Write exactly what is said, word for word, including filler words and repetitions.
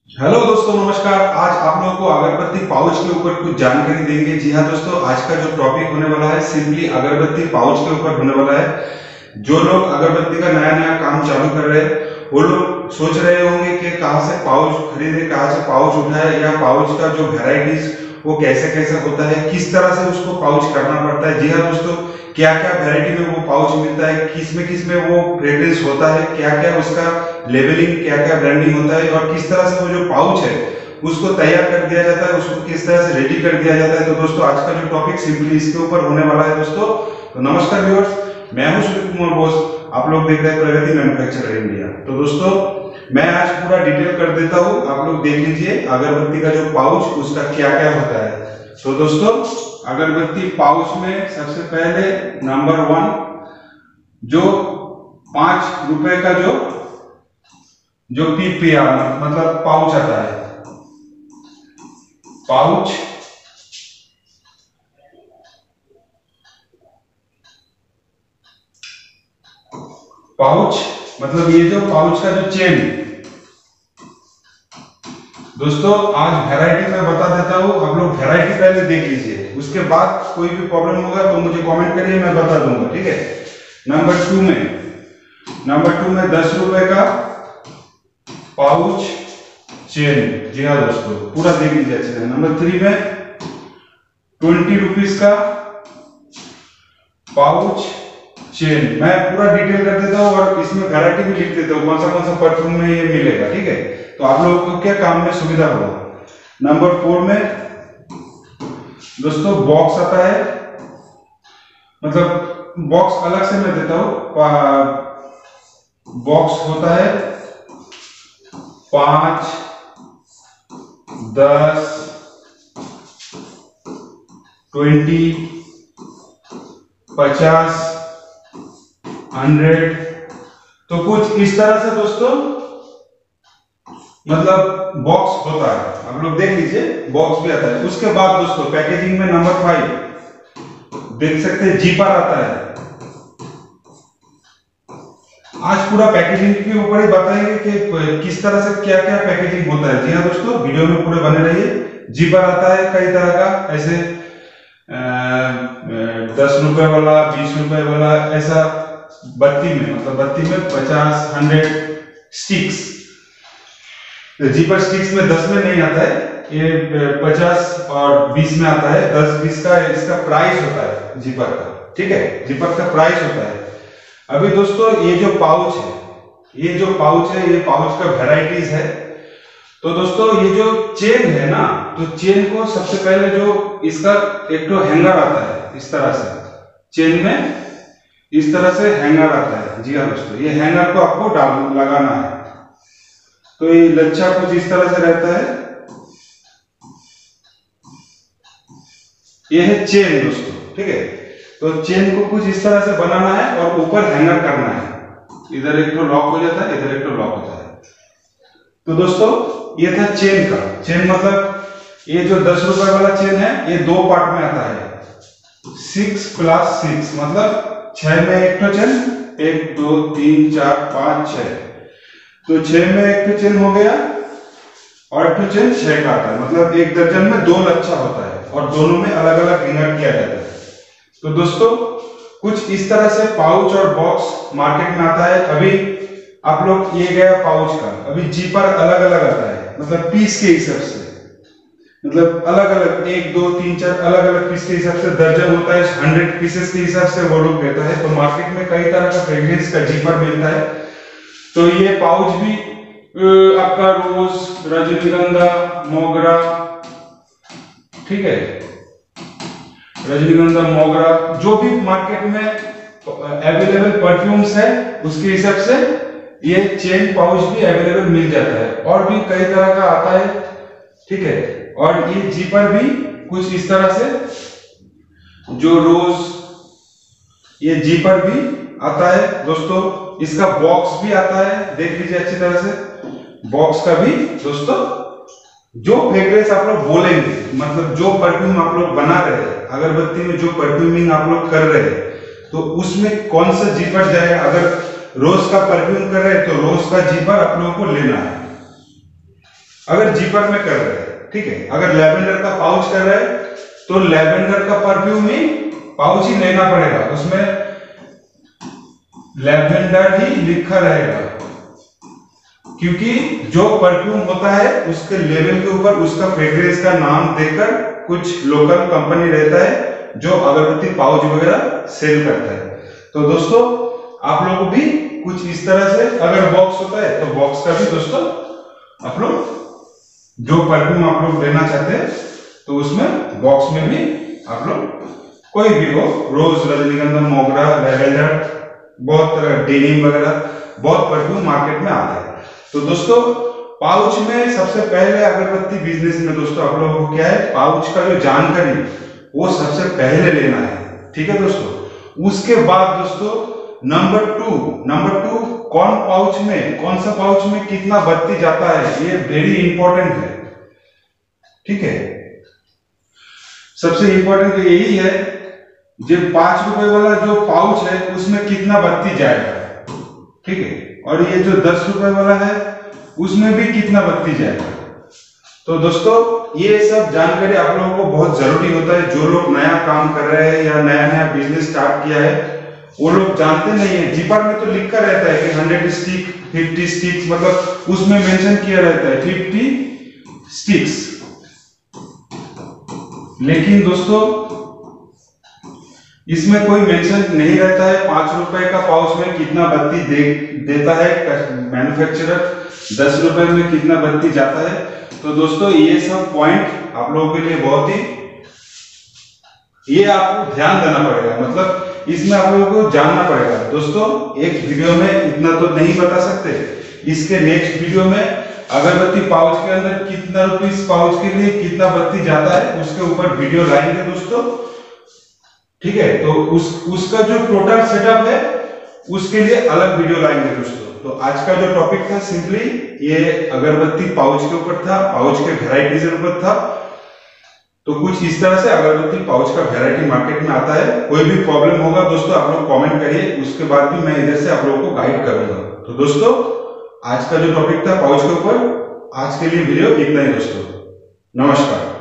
Hello दोस्तों, नमस्कार। आज आप लोगों को अगरबत्ती पाउच के ऊपर कुछ जानकारी देंगे। जी हाँ दोस्तों, आज का जो टॉपिक होने वाला है सिंपली अगरबत्ती पाउच के ऊपर होने वाला है। जो लोग अगरबत्ती का नया नया काम चालू कर रहे हैं वो लोग सोच रहे होंगे कि कहाँ से पाउच खरीदे, कहाँ से पाउच उठाए, या पाउच का जो वेराइटीज वो कैसे कैसे होता है, किस तरह से उसको पाउच करना पड़ता है। जी हाँ दोस्तों, क्या क्या वैरायटी में वो पाउच मिलता है, किस में किस में वो फ्रेग्रेंस होता है, क्या क्या उसका लेबलिंग, क्या क्या ब्रांडिंग होता है, और किस तरह से वो जो पाउच है उसको तैयार कर दिया जाता है, उसको किस तरह से रेडी कर दिया जाता है। तो दोस्तों, आज का जो टॉपिक सिंपली इसके ऊपर होने वाला है दोस्तों। तो नमस्कार व्यूअर्स, मैं हूं सूर्य कुमार बोस। आप लोग देख रहे हैं प्रगति मैन्युफैक्चरर इंडिया। तो दोस्तों, मैं आज पूरा डिटेल कर देता हूं, आप लोग देख लीजिए अगरबत्ती का जो पाउच उसका क्या क्या होता है। तो दोस्तों, अगरबत्ती पाउच में सबसे पहले नंबर वन, जो पांच रुपए का जो जो पीपीआर मतलब पाउच आता है, पाउच पाउच मतलब ये जो पाउच का जो चेन। दोस्तों, आज वैरायटी मैं बता देता हूं, आप लोग वैरायटी पहले देख लीजिए, उसके बाद कोई भी प्रॉब्लम होगा तो मुझे कमेंट करिए, मैं बता दूंगा, ठीक है। नंबर टू में नंबर टू में दस रुपए का पाउच चेन। जी हाँ दोस्तों, पूरा देख लीजिए अच्छे से। नंबर थ्री में ट्वेंटी रुपीज का पाउच चेन। मैं पूरा डिटेल कर देता हूँ और इसमें वैरायटी भी लिख देता हूँ, कौन सा कौन सा परफ्यूम में ये मिलेगा, ठीक है। तो आप लोगों को क्या काम में सुविधा होगा। नंबर फोर में दोस्तों बॉक्स आता है, मतलब बॉक्स अलग से मैं देता हूं। बॉक्स होता है पांच, दस, ट्वेंटी, पचास, हंड्रेड। तो कुछ इस तरह से दोस्तों मतलब बॉक्स होता है, आप लोग देख लीजिए, बॉक्स भी आता है। उसके बाद दोस्तों पैकेजिंग में नंबर फाइव देख सकते हैं, जीपर आता है। आज पूरा पैकेजिंग के ऊपर ही बताएंगे कि किस तरह से क्या क्या पैकेजिंग होता है। जी हाँ दोस्तों, वीडियो में पूरे बने रहिए। जीपर आता है कई तरह का, ऐसे दस रुपए वाला, बीस रुपए वाला, ऐसा बत्ती में, मतलब बत्ती में पचास, हंड्रेड स्टिक्स। जीपर स्टिक्स में दस में नहीं आता है, ये पचास और बीस में आता है। दस बीस का इसका प्राइस होता है जीपर का, ठीक है, जीपर का प्राइस होता है। अभी दोस्तों ये जो पाउच है, ये जो पाउच है, ये पाउच का वेराइटीज है। तो दोस्तों ये जो चेन है ना, तो चेन को सबसे पहले जो इसका एक तो हैंगर आता है, इस तरह से चेन में इस तरह से हैंगर आता है। जी हाँ दोस्तों, ये हैंगर को आपको डाल लगाना है। तो ये लच्छा कुछ इस तरह से रहता है, ये है चेन दोस्तों, ठीक है। तो चेन को कुछ इस तरह से बनाना है और ऊपर हैंगर करना है। इधर एक तो लॉक हो जाता है, इधर एक तो लॉक होता है। तो दोस्तों ये था चेन का। चेन मतलब ये जो दस रुपए वाला चेन है, ये दो पार्ट में आता है। सिक्स प्लस सिक्स मतलब छह में एक तो चेन, एक दो तीन चार पांच छह, तो छह में एक तो चेन हो गया, और एक तो चेन छह का आता है। मतलब एक दर्जन में दो लच्छा होता है और दोनों में अलग अलग हैंगर किया जाता है। तो दोस्तों कुछ इस तरह से पाउच और बॉक्स मार्केट में आता है। अभी आप लोग ये गया पाउच का, अभी जीपर अलग अलग आता है, मतलब पीस के हिसाब से, मतलब अलग अलग एक दो तीन चार अलग अलग पीस के हिसाब से दर्जन होता है, हंड्रेड पीसेस के हिसाब से वो लोग देता है। तो मार्केट में कई तरह का फ्रेग्रेंस का जीपर मिलता है। तो ये पाउच भी आपका रोज, रजनीगंधा, मोगरा, ठीक है, रजनीगंधा, मोगरा, जो भी मार्केट में अवेलेबल परफ्यूम्स है उसके हिसाब से ये चेन पाउच भी अवेलेबल मिल जाता है। और भी कई तरह का आता है, ठीक है। और ये जीपर भी कुछ इस तरह से, जो रोज, ये जीपर भी आता है दोस्तों। इसका बॉक्स भी आता है, देख लीजिए अच्छी तरह से। बॉक्स का भी दोस्तों, जो फ्रेग्रेंस आप लोग बोलेंगे, मतलब जो परफ्यूम आप लोग बना रहे हैं, अगरबत्ती में जो परफ्यूमिंग आप लोग कर रहे हैं, तो उसमें कौन सा जीपर जाएगा। अगर रोज का परफ्यूम कर रहे हैं तो रोज का जीपर आप लोगों को लेना है। अगर जीपर में कर रहे हैं, ठीक है। अगर लैवेंडर का पाउच कर रहे हैं तो लैवेंडर का परफ्यूम ही पाउच ही लेना पड़ेगा, उसमें लैवेंडर ही लिखा रहेगा, क्योंकि जो परफ्यूम होता है उसके लेबल के ऊपर उसका फ्रेग्रेंस का नाम देकर कुछ लोकल कंपनी रहता है जो अगरबत्ती पाउच वगैरह सेल करता है। तो दोस्तों आप लोग भी कुछ इस तरह से, अगर बॉक्स होता है तो बॉक्स का भी दोस्तों आप लोग जो परफ्यूम आप लोग लेना चाहते हैं तो उसमें बॉक्स में भी आप लोग कोई भी हो, रोज, रजनीगंधा, मोगरा, लैवेंडर, बहुत तरह डेनिम वगैरह बहुत परफ्यूम मार्केट में आते हैं। तो दोस्तों पाउच में सबसे पहले अगरबत्ती बिजनेस में दोस्तों आप लोगों को क्या है, पाउच का जो जानकारी वो सबसे पहले लेना है, ठीक है दोस्तों। उसके बाद दोस्तों नंबर टू नंबर टू कौन पाउच में, कौन सा पाउच में कितना बत्ती जाता है, ये वेरी इंपॉर्टेंट है, ठीक है। सबसे इंपॉर्टेंट तो यही है, जो पांच रुपए वाला जो पाउच है उसमें कितना बत्ती जाएगा, ठीक है, और ये जो दस रुपए वाला है उसमें भी कितना बत्ती जाएगा। तो दोस्तों ये सब जानकारी आप लोगों को बहुत जरूरी होता है। जो लोग नया काम कर रहे हैं या नया नया बिजनेस स्टार्ट किया है वो लोग जानते नहीं है। जीपर में तो लिखा रहता है कि हंड्रेड स्टिक, फिफ्टी स्टिक्स, मतलब उसमें मेंशन किया रहता है फिफ्टी स्टिक्स, लेकिन दोस्तों इसमें कोई मेंशन नहीं रहता है पांच रुपए का पाउच में कितना बत्ती दे, देता है मैन्युफैक्चरर, दस रुपए में कितना बत्ती जाता है। तो दोस्तों ये सब पॉइंट आप लोगों के लिए बहुत ही, ये आपको ध्यान देना पड़ेगा, मतलब इसमें आप लोगों को जानना पड़ेगा। दोस्तों एक वीडियो में इतना तो नहीं बता सकते, इसके नेक्स्ट वीडियो में अगरबत्ती पाउच के अंदर कितना रुपीस पाउच के लिए कितना बत्ती जाता है उसके ऊपर वीडियो लाएंगे दोस्तों, ठीक है। तो उस उसका जो टोटल सेटअप है उसके लिए अलग वीडियो लाएंगे दोस्तों। तो आज का जो टॉपिक था सिंपली ये अगरबत्ती पाउच के ऊपर था, पाउच के वेराइटीज के ऊपर था। तो कुछ इस तरह से अगरबत्ती पाउच का वेराइटी मार्केट में आता है। कोई भी प्रॉब्लम होगा दोस्तों आप लोग कमेंट करिए, उसके बाद भी मैं इधर से आप लोगों को गाइड करूंगा। तो दोस्तों आज का जो टॉपिक था पाउच के ऊपर, आज के लिए वीडियो इतना ही दोस्तों। नमस्कार।